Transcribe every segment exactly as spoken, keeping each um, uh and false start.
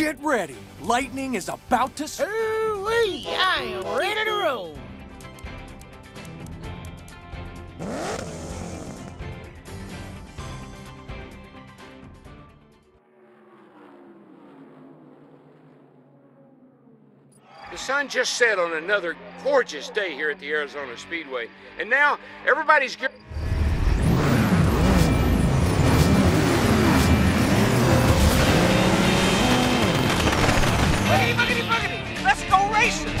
Get ready. Lightning is about to... Ooh-wee! I am ready to roll. The sun just set on another gorgeous day here at the Arizona Speedway, and now everybody's getting... Boogity, boogity, boogity! Let's go racing!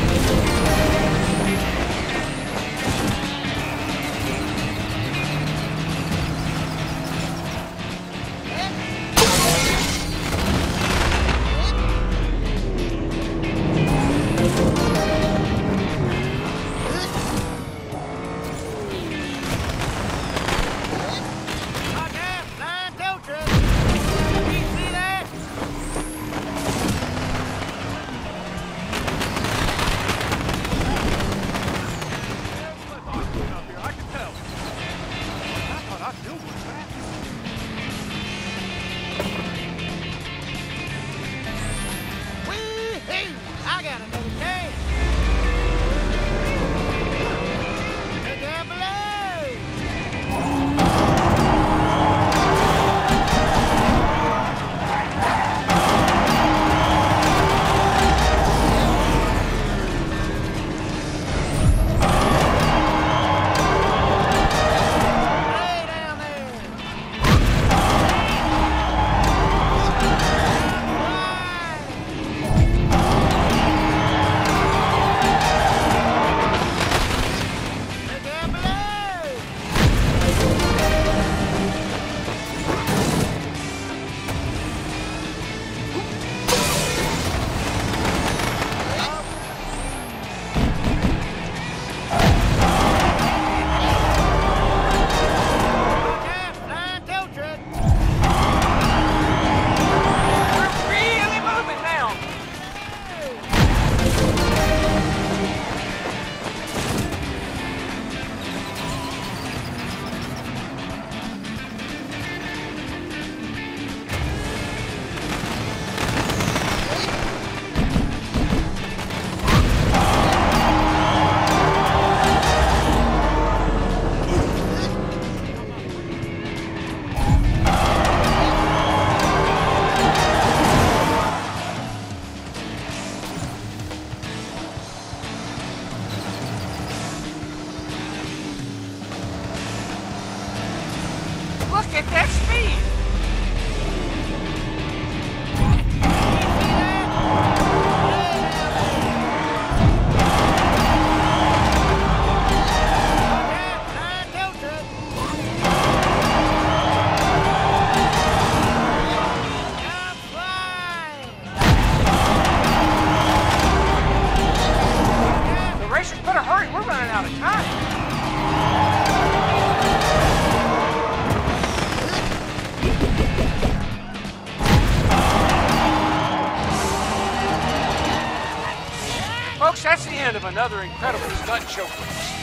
Look at that speed! The racers better hurry, we're running out of time. Folks, that's the end of another incredible stunt show.